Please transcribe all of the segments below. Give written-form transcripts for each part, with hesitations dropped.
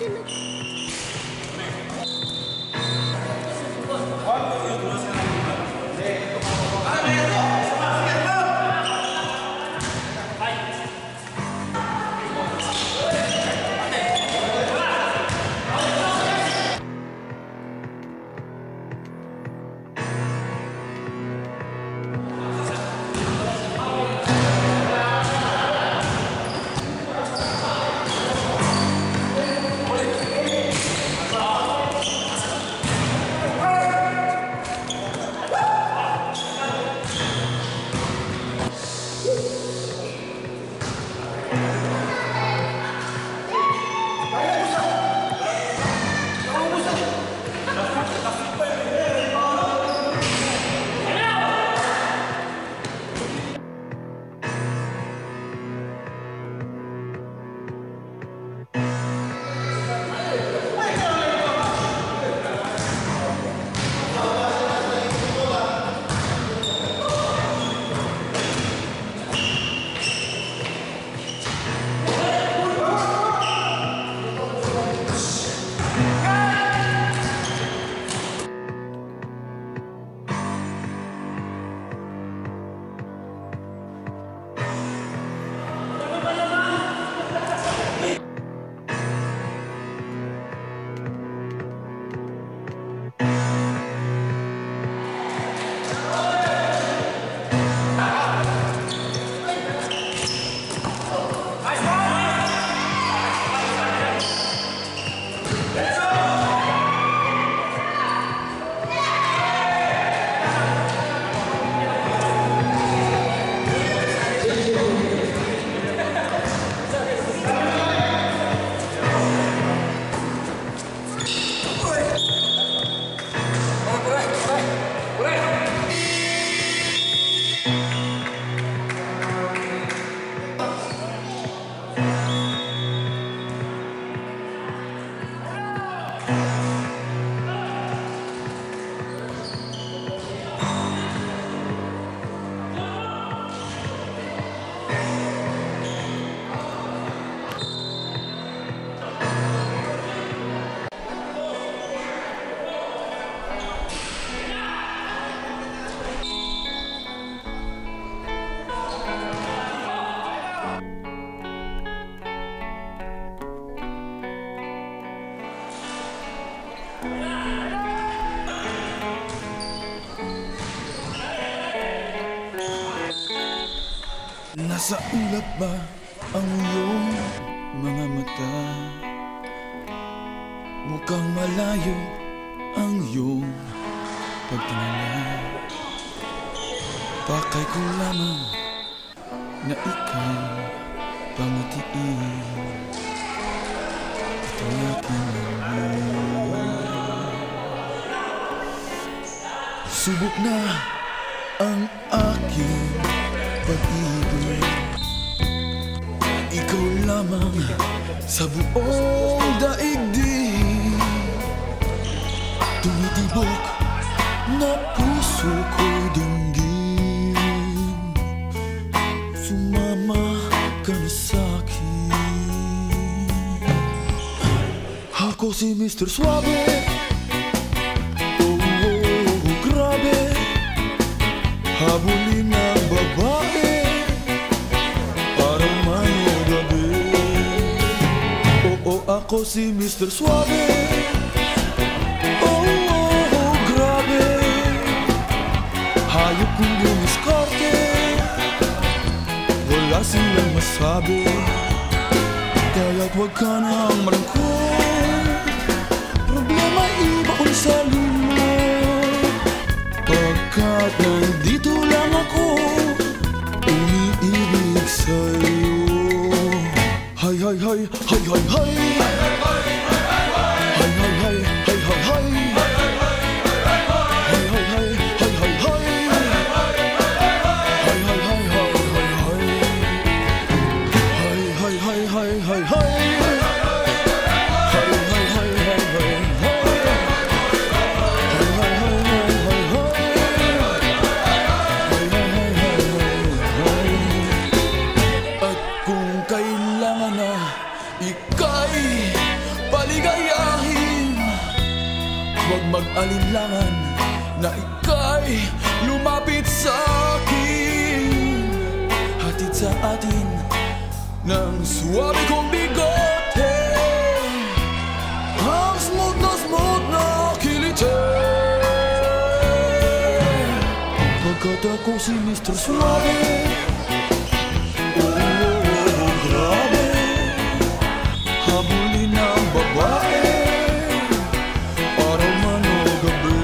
Nasa ulap ba ang iyong mga mata? Mukhang malayo ang iyong pagtingala. Pakay ko lamang na ikaw pangitiin. Ito'y aking subok na ang aking pag-ibig. Ikaw lamang sa buong daigdig. Tumitibok na puso ko'y dinggin. Sumama ka na sa'kin. Ako si Mr. Suave. Oh, oh, oh, grabe. Habulin ng babae araw man o gabi. Oo, ako si Mr. Suave. Oh, oh, oh, grabe. Hayop kong dumiskarte, wala silang masabi. Kaya't huwag ka nang malungkot, problema ibaon sa limo. Pagkat nandito lang ako, umiibig sa'yo. Hay, hay, hay, hay, hay, hay. Hay, hay, hay, hay, hay, hay. Hay, hay, hay, hay, hay, hay. Hay, hay, hay, hay, hay, hay. Hay, hay, hay, hay, hay, hay. paligayahin. Huwag mag-alinlangan na ika'y lumapit sa akin. Hatid sa atin ng suwabe kong bigote, ang smooth na kilite. Pagkat ako si Mr. Suave, oh, grabe, habulin ng babae, araw man o gabi.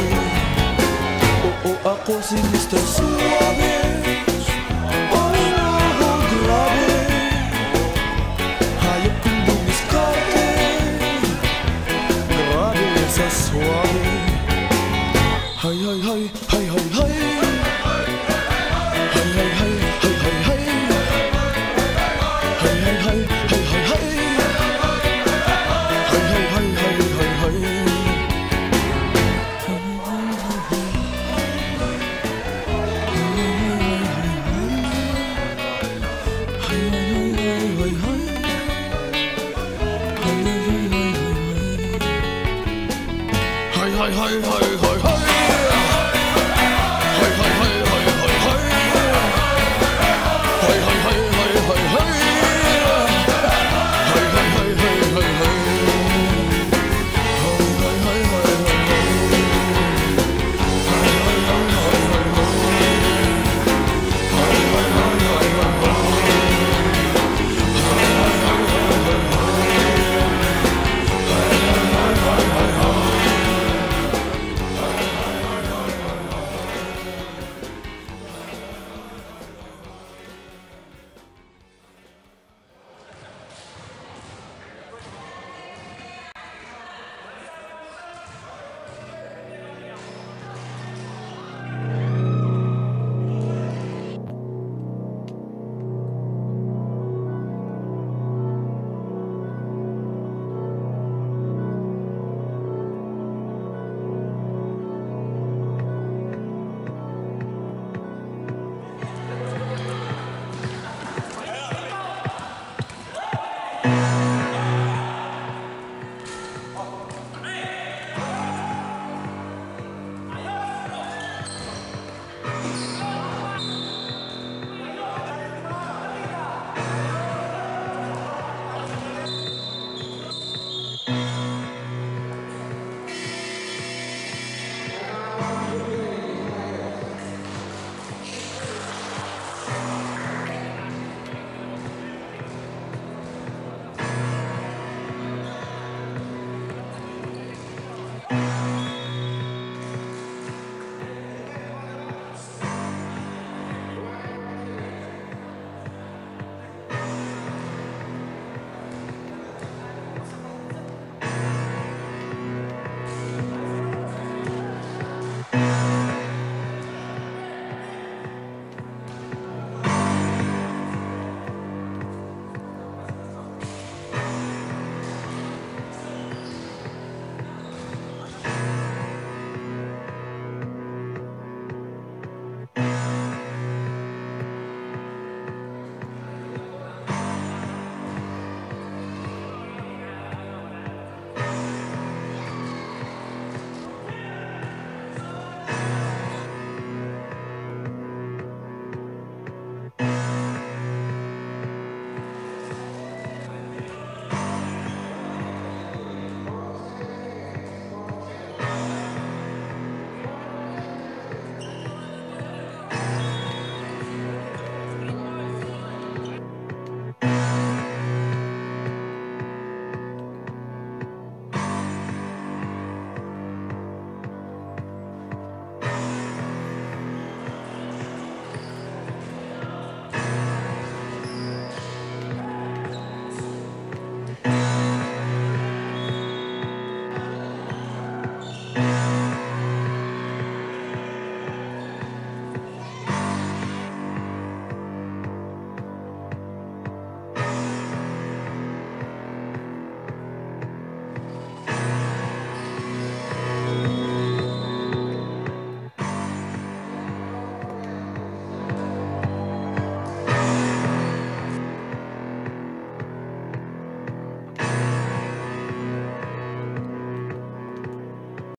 Oo, ako si Mr. Suave, oh, grabe, hayop kong dumiskarte, grabe sa suave. Hay, hay, hay, hay, hay, hay. Hay, hay, hay, hay, hay, hay. Hay, hay, hay, hay, hay, hay. Hay, hay, hay, hay, hay, hay. Hay, hay, hay, hay, hay, hay.